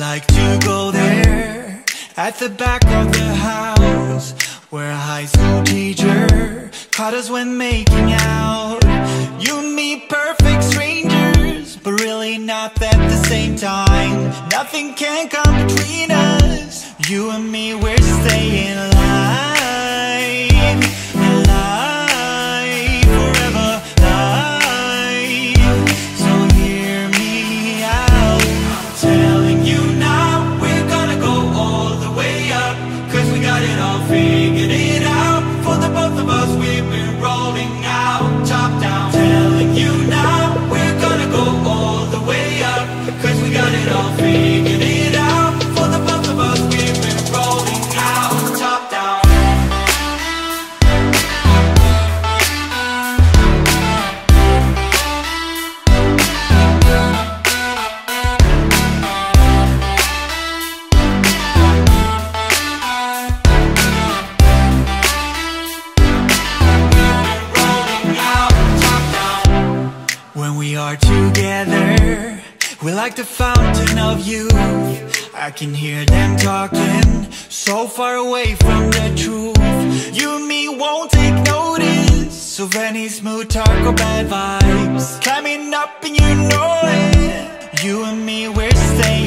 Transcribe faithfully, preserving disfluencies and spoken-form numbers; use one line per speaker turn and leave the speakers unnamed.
like to go there, at the back of the house, where a high school teacher caught us when making out. You and me, perfect strangers, but really not at the same time. Nothing can come between us. You and me, we're staying alive, alive, forever alive. So hear me out, I'm telling you now, we're gonna go all the way up, cause we got it all figured it out. For the both of us, we've been rolling out, top down. Telling you now, we're gonna go all the way up, cause we got it all figured it out. For the both of us, we've been rolling out, top down. When we are together, we're like the fountain of youth. I can hear them talking, so far away from the truth. You and me won't take notice of any smooth talk or bad vibes. Climbing up and you know it. You and me, we're staying